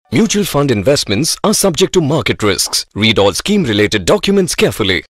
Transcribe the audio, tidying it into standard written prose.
Mutual fund investments are subject to market risks. Read all scheme-related documents carefully.